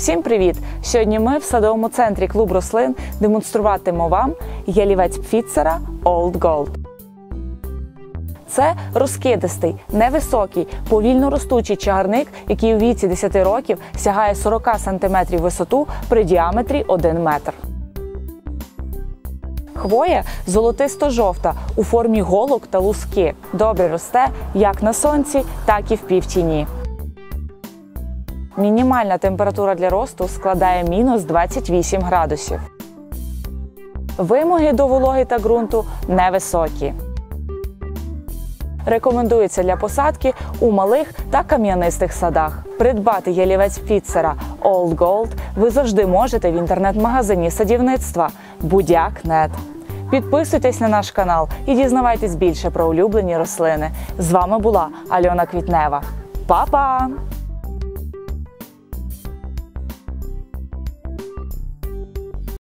Всім привіт! Сьогодні ми в садовому центрі Клуб рослин демонструватимемо вам ялівець Пфіцера Old Gold. Це розкидистий, невисокий, повільно ростучий чагарник, який у віці 10 років сягає 40 см висоту при діаметрі 1 метр. Хвоя золотисто-жовта у формі голок та луски. Добре росте як на сонці, так і в півтіні. Мінімальна температура для росту складає мінус 28 градусів. Вимоги до вологи та ґрунту невисокі. Рекомендується для посадки у малих та кам'янистих садах. Придбати ялівець Пфіцера Old Gold ви завжди можете в інтернет-магазині садівництва Будяк.нет. Підписуйтесь на наш канал і дізнавайтесь більше про улюблені рослини. З вами була Альона Квітнева. Па-па!